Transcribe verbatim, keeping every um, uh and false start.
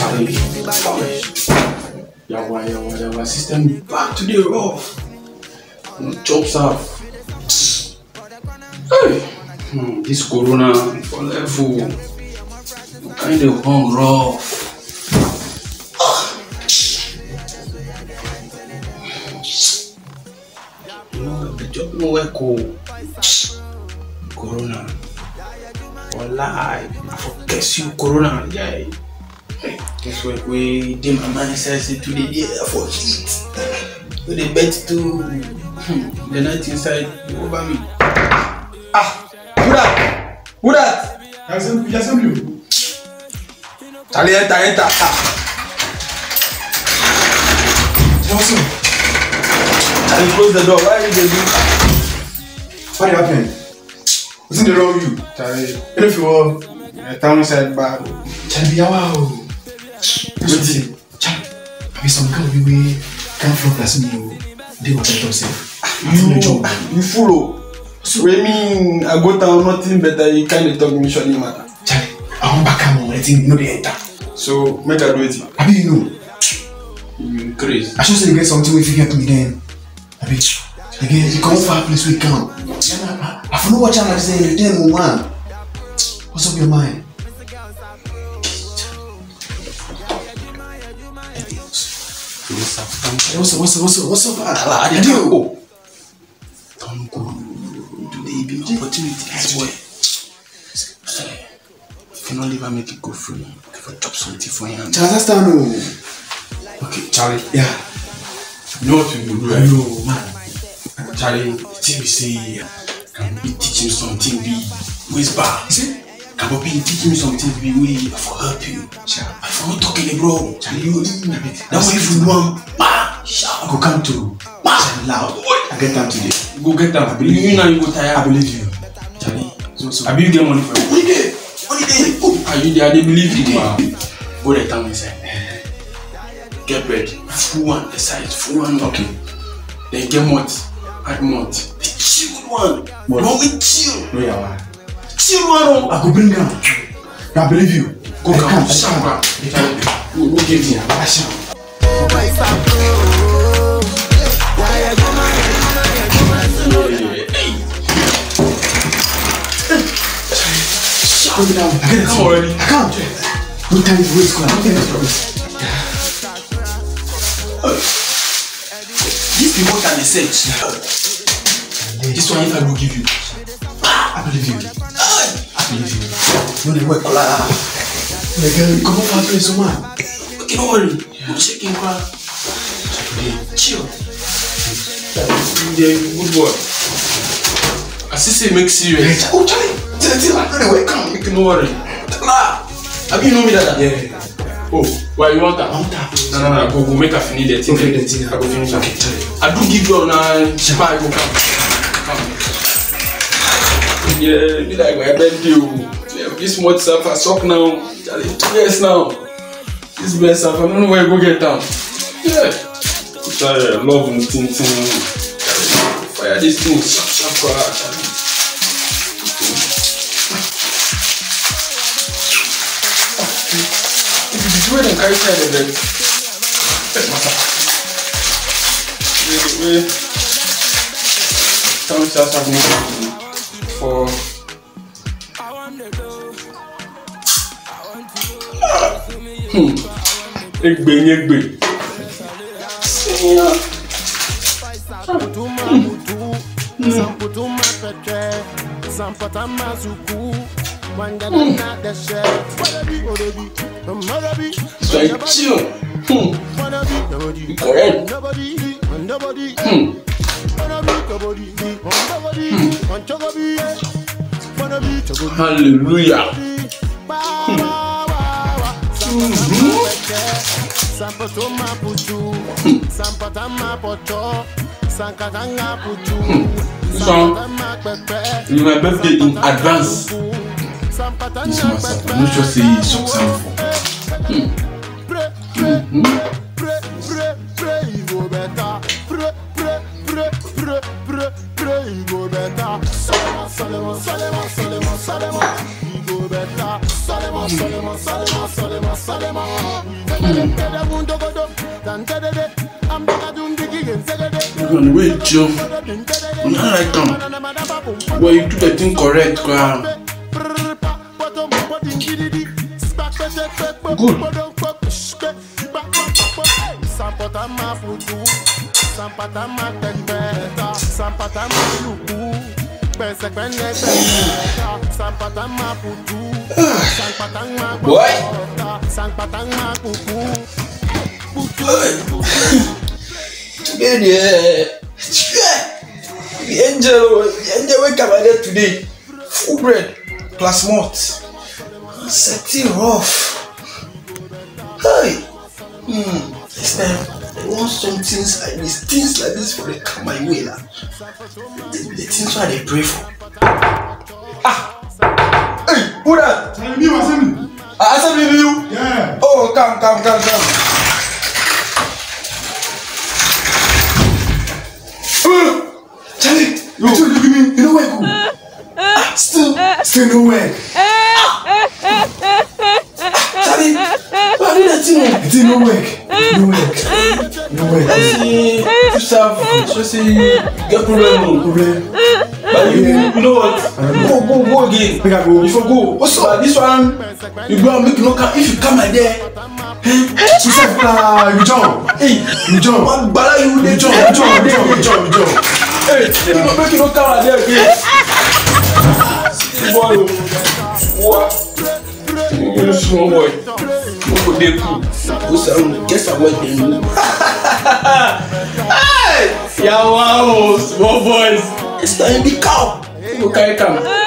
Yawa, yawa, yawa. System back to the rough. No chops off. Hey, hmm, this corona for level. Kind of hung rough. No, the job no work. Corona. Wallahi, I forget you, Corona. Yeah. Guess what? We did my man says it today. Yeah, for heat. We the bed to the night inside over me. Ah, who that? Who that? Assemblyman. Charlie, enter, enter. Ah. What's up? Charlie, close the door. Why are you doing? What happened? What's in the wrong with you? Charlie, If you were the town side back. Charlie, wow. What's it? Charlie, I mean, some girl we can't flop that's me. They were better self. You, you follow. So, I mean, I go down nothing better. You can't talk me surely matter. Charlie, I want back home. I think you know they enter. So, make I do it. I mean, you know. You crazy. I should say you get something if you get me then. I mean, again, you come for a place we come. I don't know what I'm saying. Then, man, what's up your mind? What's up? What's up? What's up? What's up? I did you. Don't go. Today be an opportunity. That's why. If you not leave, I make it go free. If I chop something for you. Charlie, that's down. Okay, Charlie. Yeah. You know what you do, right? No, man. Charlie, the thing we say, can be teaching something be whisper. Is it? Can be teaching me something be way for help you. Charlie, I'm not talking, bro. Charlie, you in a bit. That way, if you want, bah, I go come to. bah, loud. I get time today. Go get them. I believe you now. You go tired. I believe you. Charlie, So, so. I believe you get money for it. Money there. Money there. Oh, Are you there? They believe you, man. Go the town inside. Get bread. Full one, the size. Full one. okay. Then get malt. Add malt. The chilled one. What? One with chill. No, yeah, man. Chill one. I go bring them. I believe you. Go I come. can't. Shampa. Go go give me. I shall. Bring it down. I get it. Come already. I can't. No time to waste. No time to waste. This be more than a search. This one if I will give you. I believe you. I believe you. No, they work. Like, come on, family, so man. Okay, don't worry. Go check in, bro. Chill. Yeah, good boy. Assistant make serious. Oh, Charlie. Tell tell I know they work. Come. Okay, no worry. Nah. Have you know me that? Yeah. Oh, why you want that? I want that. No, no, no. Go, go make a finish that thing. Okay, that thing. I go finish. Okay, Charlie. I do give you now. Chipa, I go come. Come. Yeah, be like my birthday. Yeah, this much stuff I suck now. Charlie, two years now. This best stuff. I don't know where I go get down. Yeah. Charlie, love and thing, thing. Fire this thing. Sharp, sharp, sharp, Charlie. If you do it and carry side of it, wait, wait. Some stars have no for. Hmm. Egbe, egbe. So I chill. Hmm. Correct. Hmm. Hmm. Hallelujah. So, it's my birthday in advance. This master, I'm not sure say it's successful. Hmm. Mm-hmm. Mm. Wait, Joe. I like them. Well, you do the thing correct, girl. Good. Boy. Today, the angel, the angel wake up there today. Full bread, plus malt. Setting rough. Hey, hmm. This time I want some things like this, things like this for they come my way now. The, the things why they pray for. Ah, hey, who that? Tell me, Assembly. Ah, Assembly, you? Yeah. Oh, come, come, come, come. Charlie, you told you give me, you know where go? Ah, still, still no work. Charlie, why did that thing? It did no work. No work. No work. See, you serve, just say, get problem, no problem. But you, you know what? Go, go, go again. Make I go. If you go, what's up? This one, you go and make no come. If you come like there, She said, ah, you jump. hey, You jump. what bala you You dey jump. You jump. You jump. You jump. You jump. Hey, you go make you no come like there again. Boy, what? You small boy. Who go dey cool? Who sound? Guess I went there. Hey, yeah, wow, small boys. It's time the cow. Who go carry come?